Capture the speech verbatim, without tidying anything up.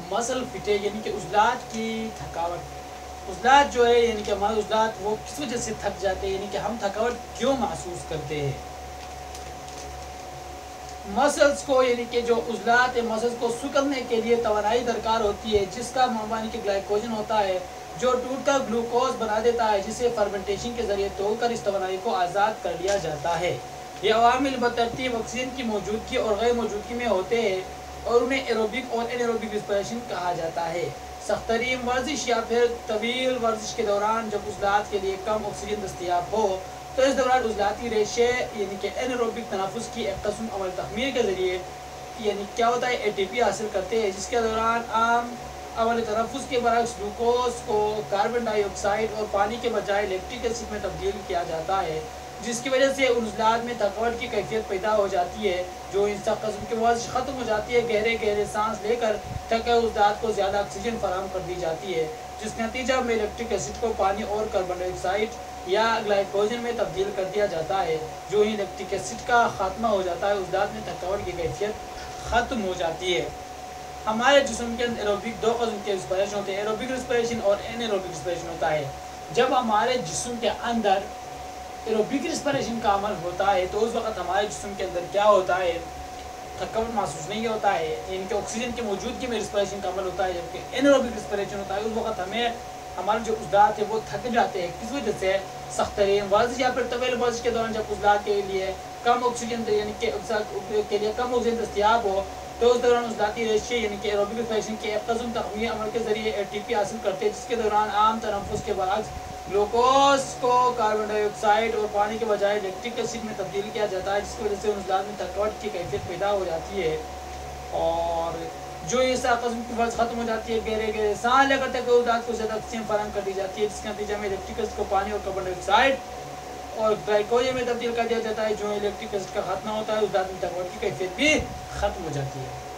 مسل فٹے یعنی کہ عضلات کی تھکاوٹ، عضلات جو ہے یعنی کہ ہمارے عضلات وہ کس وجہ سے تھک جاتے ہیں، یعنی کہ ہم تھکاوٹ کیوں محسوس کرتے ہیں۔ مسلز کو یعنی کہ جو عضلات مسلز کو سکڑنے کے لیے توانائی درکار ہوتی ہے، جس کا یعنی کہ گلائکوجن ہوتا ہے جو ٹوٹ کر گلوکوز بنا دیتا ہے، جسے فرمنٹیشن کے ذریعے توڑ کر اس توانائی کو آزاد کر لیا جاتا ہے۔ یہ عوامل بترتیب آکسیجن کی موجودگی اور غیر موجودگی میں ہوتے ہیں اور انہیں ایروبک اور ان ایروبک ریسپریشن کہا جاتا ہے۔ سخت ترین ورزش یا پھر طویل ورزش کے دوران جب عضلات کے لیے کم آکسیجن دستیاب ہو تو اس دوران عضلاتی ریشے یعنی کہ انیروبک تنفس کی ایک قسم عمل تخمیر کے ذریعے یعنی کیا ہوتا ہے اے ٹی پی حاصل کرتے ہیں، جس کے دوران عام عمل تنفس کے برعکس گلوکوز کو کاربن ڈائی آکسائڈ اور پانی کے بجائے لیکٹک ایسڈ میں تبدیل کیا جاتا ہے، جس کی وجہ سے ان عضلات میں تھکاوٹ کی کیفیت پیدا ہو جاتی ہے۔ جو ان سخت قسم کی ورزش ختم ہو جاتی ہے، گہرے گہرے سانس لے کر تھکے عضلات کو زیادہ آکسیجن فراہم کر دی جاتی ہے، جس کے نتیجہ میں لیکٹک ایسڈ کو پانی اور کاربن ڈائی آکسائڈ یا گلائکوجن میں تبدیل کر دیا جاتا ہے۔ جو ہی لیکٹک ایسڈ کا خاتمہ ہو جاتا ہے، عضلات میں تھکاوٹ کی کیفیت ختم ہو جاتی ہے۔ ہمارے جسم کے اندر ایروبک دو قسم کے ریسپریشن ہوتے ہیں، ایروبک ریسپریشن اور ان ایروبک ریسپریشن ہوتا ہے۔ جب ہمارے جسم کے اندر ایروبک ریسپریشن کا عمل ہوتا ہے تو اس وقت ہمارے جسم کے اندر کیا ہوتا ہے، تھکاوٹ محسوس نہیں ہوتا ہے، ان کے آکسیجن کی موجودگی میں ریسپریشن کا عمل ہوتا ہے۔ جبکہ ان ایروبک ریسپریشن ہوتا ہے اس وقت ہمیں ہمارے جو عضلات ہیں وہ تھک جاتے ہیں، کس وجہ سے، سخت ترین ورزش یا پھر طویل ورزش کے دوران جب عضلات کے لیے کم آکسیجن یعنی کہ کے لیے کم آکسیجن دستیاب ہو تو اس دوران عضلاتی ریشے یعنی کہ ایروبک ریسپریشن کے ایک قسم تخمینی عمل کے ذریعے اے ٹی پی حاصل کرتے ہیں، جس کے دوران عام تنفس کے برعکس گلوکوز کو کاربن ڈائی آکسائڈ اور پانی کے بجائے لیکٹک ایسڈ میں تبدیل کیا جاتا ہے، جس کی وجہ سے ان عضلات میں تھکاوٹ کی کیفیت پیدا ہو جاتی ہے۔ اور جو اس قسم کی ورزش ختم ہو جاتی ہے، گہرے گہرے سانس لے کر تک عضلات کو زیادہ آکسیجن فراہم کر دی جاتی ہے، جس کے نتیجے میں لیکٹک ایسڈ کو پانی اور کاربن ڈائی آکسائڈ اور گلائکوجن میں تبدیل کر دیا جاتا ہے۔ جو لیکٹک ایسڈ کا خاتمہ ہوتا ہے، عضلات میں تھکاوٹ کی کیفیت بھی ختم ہو جاتی ہے۔